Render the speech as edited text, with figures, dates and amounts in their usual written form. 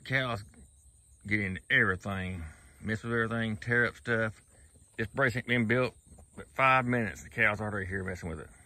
Cows get into everything, mess with everything, tear up stuff. This brace ain't been built, but 5 minutes, the cow's already here messing with it.